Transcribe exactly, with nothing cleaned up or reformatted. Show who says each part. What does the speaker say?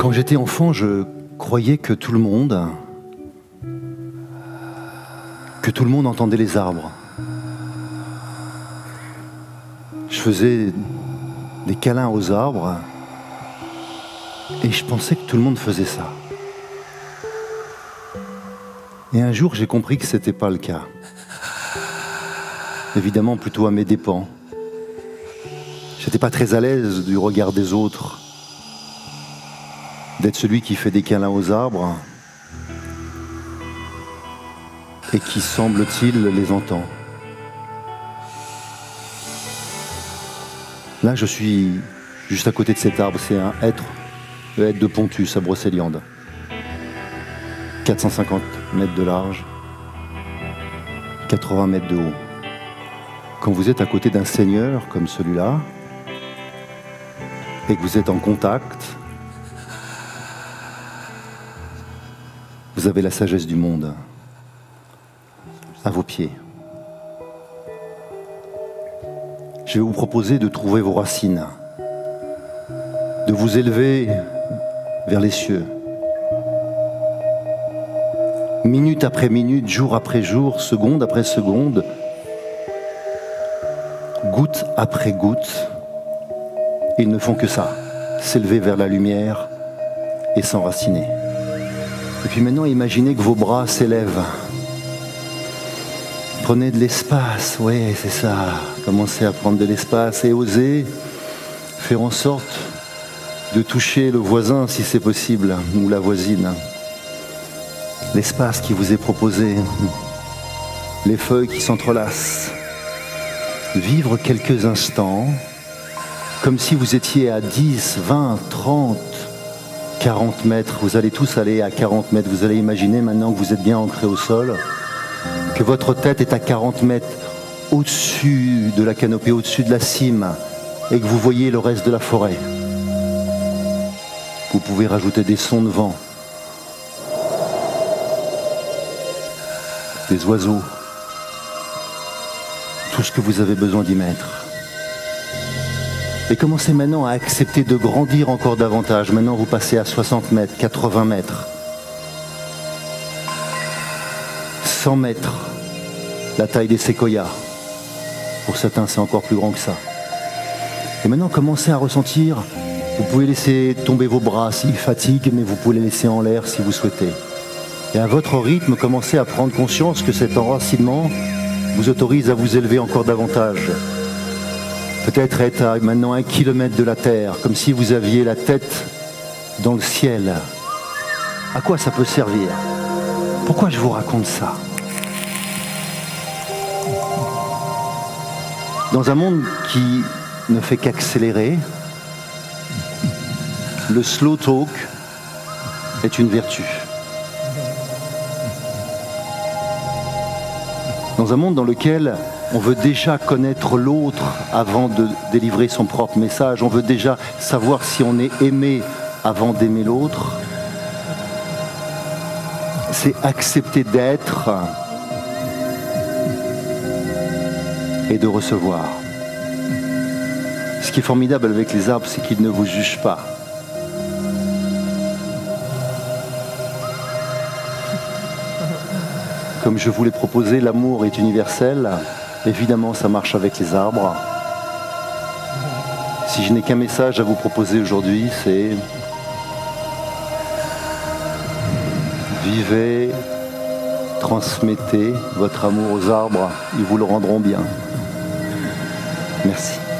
Speaker 1: Quand j'étais enfant, je croyais que tout le monde, que tout le monde entendait les arbres. Je faisais des câlins aux arbres et je pensais que tout le monde faisait ça. Et un jour, j'ai compris que c'était pas le cas. Évidemment, plutôt à mes dépens. J'étais pas très à l'aise du regard des autres, d'être celui qui fait des câlins aux arbres et qui, semble-t-il, les entend. Là, je suis juste à côté de cet arbre, c'est un hêtre, le hêtre de Pontus à Brocéliande. quatre cent cinquante mètres de large, quatre-vingts mètres de haut. Quand vous êtes à côté d'un seigneur comme celui-là, et que vous êtes en contact, vous avez la sagesse du monde à vos pieds. Je vais vous proposer de trouver vos racines, de vous élever vers les cieux. Minute après minute, jour après jour, seconde après seconde, goutte après goutte, ils ne font que ça, s'élever vers la lumière et s'enraciner. Et puis maintenant, imaginez que vos bras s'élèvent. Prenez de l'espace, ouais, c'est ça. Commencez à prendre de l'espace et osez faire en sorte de toucher le voisin si c'est possible, ou la voisine. L'espace qui vous est proposé, les feuilles qui s'entrelacent. Vivre quelques instants comme si vous étiez à dix, vingt, trente, quarante mètres. Vous allez tous aller à quarante mètres. Vous allez imaginer maintenant que vous êtes bien ancré au sol, que votre tête est à quarante mètres au-dessus de la canopée, au-dessus de la cime, et que vous voyez le reste de la forêt. Vous pouvez rajouter des sons de vent, des oiseaux, tout ce que vous avez besoin d'y mettre. Et commencez maintenant à accepter de grandir encore davantage. Maintenant, vous passez à soixante mètres, quatre-vingts mètres, cent mètres, la taille des séquoias. Pour certains, c'est encore plus grand que ça. Et maintenant, commencez à ressentir. Vous pouvez laisser tomber vos bras s'ils fatiguent, mais vous pouvez les laisser en l'air si vous souhaitez. Et à votre rythme, commencez à prendre conscience que cet enracinement vous autorise à vous élever encore davantage. Peut-être être à maintenant un kilomètre de la terre, comme si vous aviez la tête dans le ciel. À quoi ça peut servir? Pourquoi je vous raconte ça? Dans un monde qui ne fait qu'accélérer, le slow talk est une vertu. Dans un monde dans lequel on veut déjà connaître l'autre avant de délivrer son propre message, on veut déjà savoir si on est aimé avant d'aimer l'autre, c'est accepter d'être et de recevoir. Ce qui est formidable avec les arbres, c'est qu'ils ne vous jugent pas. Comme je vous l'ai proposé, l'amour est universel. Évidemment, ça marche avec les arbres. Si je n'ai qu'un message à vous proposer aujourd'hui, c'est vivez, transmettez votre amour aux arbres, ils vous le rendront bien. Merci.